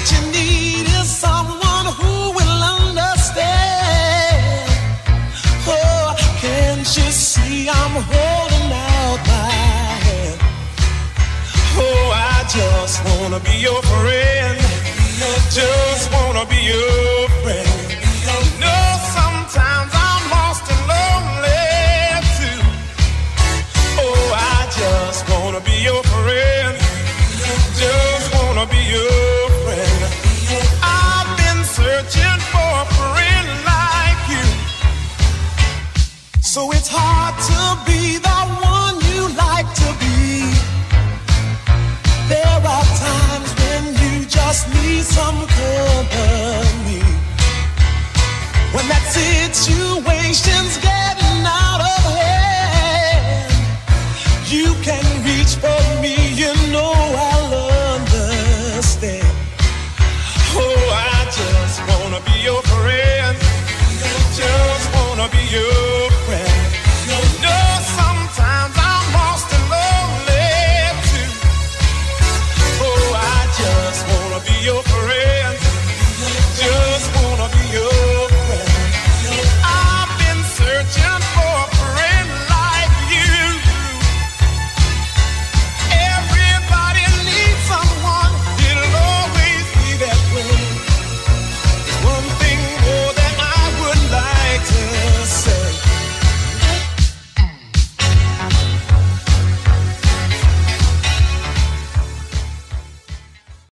What you need is someone who will understand. Oh, can't you see I'm holding out my hand? Oh, I just wanna be your friend. Just wanna be your friend. No, sometimes I'm lost and lonely too. Oh, I just wanna be your friend. Just wanna be your friend. I've been searching for a friend like you. So it's hard